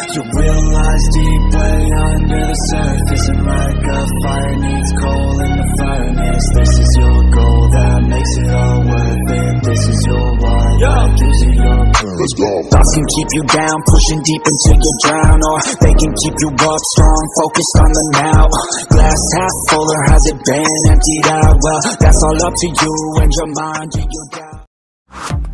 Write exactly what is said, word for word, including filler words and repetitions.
You realize deep way under the surface, and like a fire needs coal in the furnace. This is your goal that makes it all worth it. This is your why, like using your proof. Let's go. Thoughts can keep you down, pushing deep until you drown, or they can keep you up strong, focused on the now. Glass half full, or has it been emptied out? Well, that's all up to you and your mind. Do you doubt?